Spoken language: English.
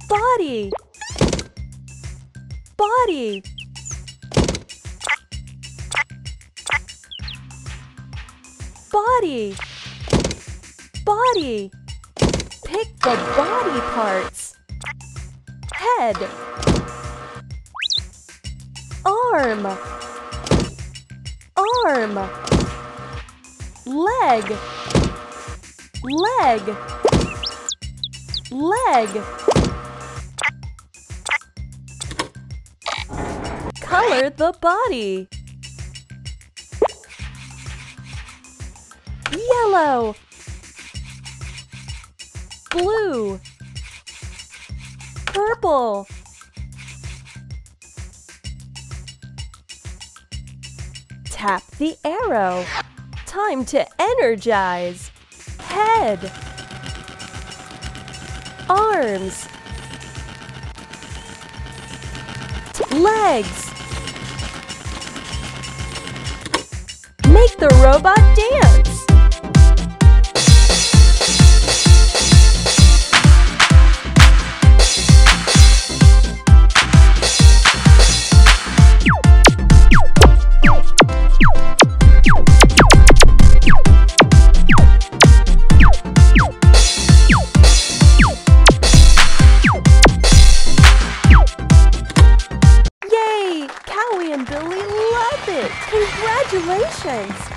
Body. Body. Body. Body. Pick the body parts. Head. Arm. Arm. Leg. Leg. Leg. Color the body. Yellow. Blue. Purple. Tap the arrow. Time to energize. Head. Arms. Legs. Make the robot dance. Yay! Cowy and Billy love it! Congratulations!